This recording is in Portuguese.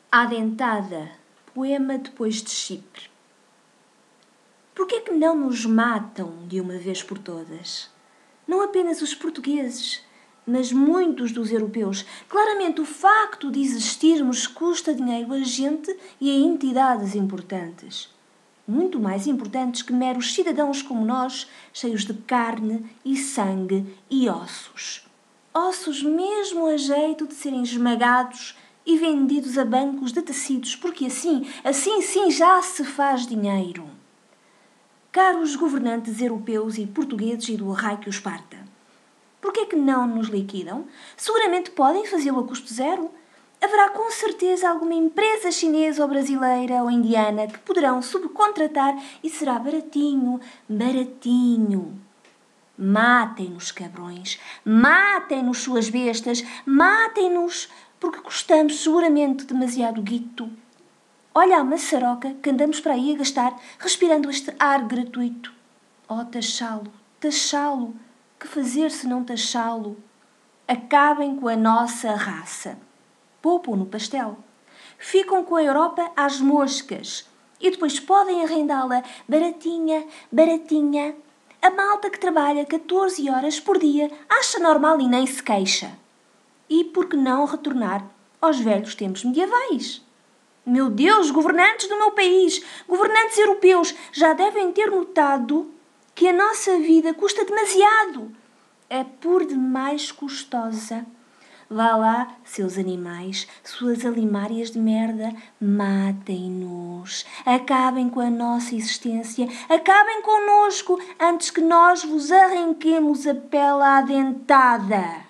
À dentada, poema depois de Chipre. Por que é que não nos matam de uma vez por todas? Não apenas os portugueses, mas muitos dos europeus. Claramente o facto de existirmos custa dinheiro a gente e a entidades importantes. Muito mais importantes que meros cidadãos como nós, cheios de carne e sangue e ossos. Ossos mesmo a jeito de serem esmagados e vendidos a bancos de tecidos, porque assim sim já se faz dinheiro. Caros governantes europeus e portugueses e do arraio que os parta, por que é que não nos liquidam? Seguramente podem fazê-lo a custo zero. Haverá com certeza alguma empresa chinesa ou brasileira ou indiana que poderão subcontratar e será baratinho, baratinho. Matem-nos, cabrões, matem-nos, suas bestas, matem-nos, porque custamos seguramente demasiado guito. Olha a maçaroca que andamos para aí a gastar, respirando este ar gratuito. Oh, taxá-lo, taxá-lo, que fazer se não taxá-lo? Acabem com a nossa raça. Poupam no pastel. Ficam com a Europa às moscas e depois podem arrendá-la baratinha, baratinha. A malta que trabalha 14 horas por dia acha normal e nem se queixa. E por que não retornar aos velhos tempos medievais? Meu Deus, governantes do meu país, governantes europeus, já devem ter notado que a nossa vida custa demasiado. É por demais custosa. Vá lá, seus animais, suas alimárias de merda, matem-nos. Acabem com a nossa existência, acabem connosco antes que nós vos arranquemos a pele à dentada.